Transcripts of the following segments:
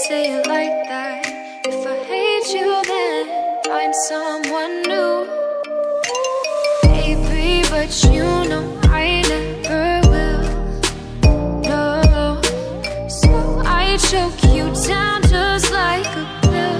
say it like that. If I hate you, then find someone new. Baby, but you know I never will. No, so I choke you down just like a pill.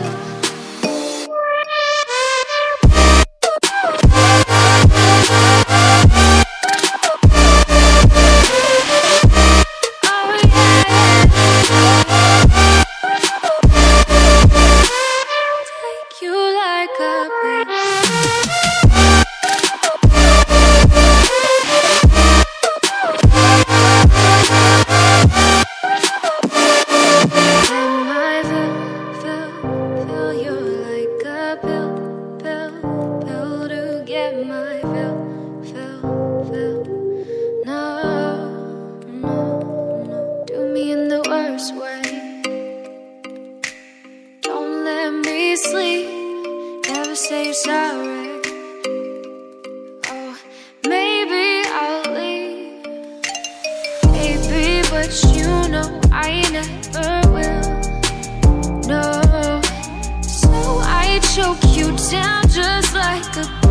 Sleep, never say you're sorry. Oh, maybe I'll leave, baby, but you know I never will. No, so I choke you down just like a